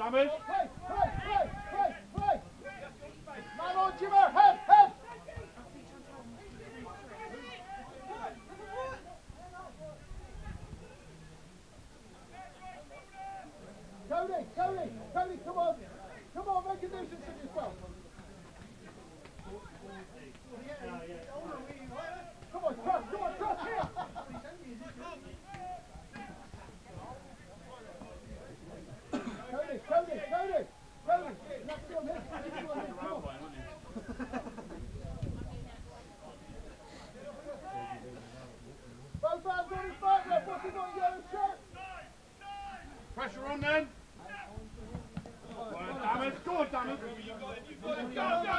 Damage. Play! Man on, Jimmer! Head! Cody, come on! Come on, make a nuisance of yourself! Come on, trust here! Cody! Let's go on him, come on! Both hands on his back, left, what's he got in yellow shirt? Pressure on then. Damage. Go on, Damage. Go!